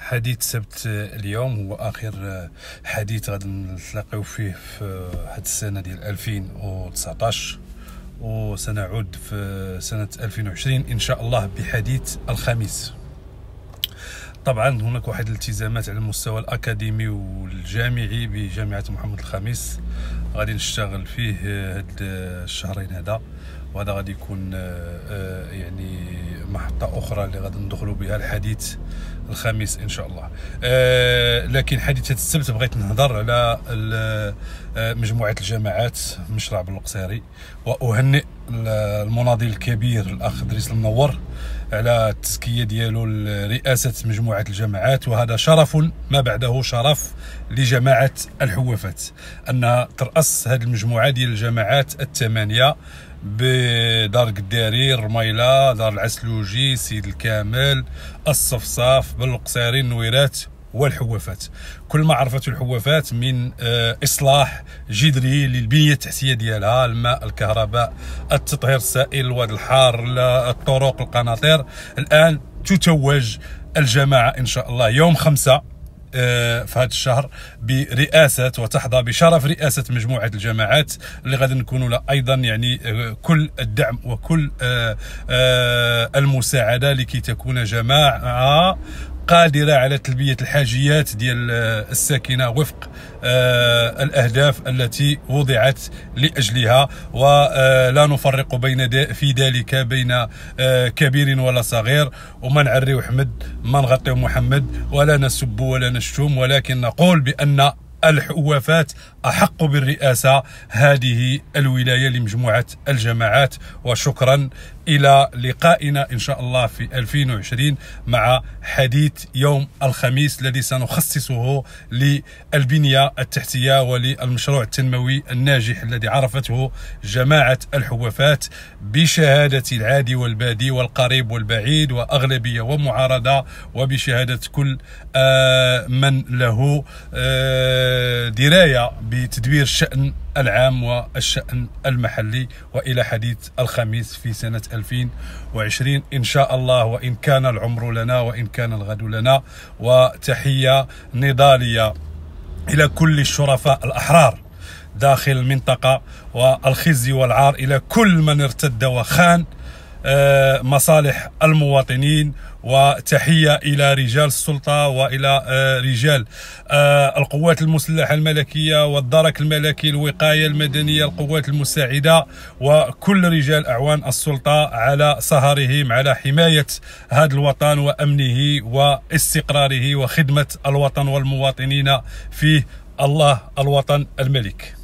حديث سبت اليوم هو اخر حديث غادي نتلاقيو فيه في هذه السنه ديال 2019 وسنعود في سنه 2020 ان شاء الله بحديث الخميس. طبعا هناك واحد الالتزامات على المستوى الاكاديمي والجامعي بجامعه محمد الخامس غادي نشتغل فيه هاد الشهرين هذا، وهذا غادي يكون يعني محطه اخرى اللي غادي ندخلوا بها الحديث الخميس ان شاء الله. لكن حديث السبت بغيت نهضر على مجموعه الجماعات مشرع بالقصيري، واهنئ المناضل الكبير الاخ ادريس المنور على التزكيه ديالو لرئاسه مجموعه الجماعات، وهذا شرف ما بعده شرف لجماعه الحوافات انها ترأس هذه المجموعه ديال الجماعات الثمانيه بدار قداري، الرميله، دار العسلوجي، سيد الكامل، الصفصاف، بالقصيري، النويرات والحوافات. كل ما عرفته الحوافات من اصلاح جذري للبنيه التحتيه ديالها، الماء، الكهرباء، التطهير السائل، الواد الحار، الطرق، القناطير، الان تتوج الجماعه ان شاء الله يوم 5 في هذا الشهر برئاسة وتحظى بشرف رئاسة مجموعة الجماعات اللي غادي نكونوا لها أيضا يعني كل الدعم وكل المساعدة لكي تكون جماعة قادرة على تلبية الحاجيات ديال الساكنة وفق الأهداف التي وضعت لأجلها، ولا نفرق في ذلك بين كبير ولا صغير، وما نعريو حمد ما نغطيو محمد، ولا نسب ولا نشتم، ولكن نقول بأن الحوافات أحق بالرئاسة هذه الولاية لمجموعة الجماعات. وشكرا، إلى لقائنا إن شاء الله في 2020 مع حديث يوم الخميس الذي سنخصصه للبنية التحتية وللمشروع التنموي الناجح الذي عرفته جماعة الحوافات بشهادة العادي والبادي والقريب والبعيد وأغلبية ومعارضة، وبشهادة كل من له دراية بتدبير الشأن العام والشأن المحلي. وإلى حديث الخميس في سنة 2020 إن شاء الله، وإن كان العمر لنا وإن كان الغد لنا. وتحية نضالية إلى كل الشرفاء الأحرار داخل المنطقة، والخزي والعار إلى كل من ارتد وخان مصالح المواطنين. وتحية إلى رجال السلطة وإلى رجال القوات المسلحة الملكية والدرك الملكي، الوقاية المدنية، القوات المساعدة، وكل رجال أعوان السلطة على سهرهم على حماية هذا الوطن وأمنه واستقراره وخدمة الوطن والمواطنين فيه. الله الوطن الملك.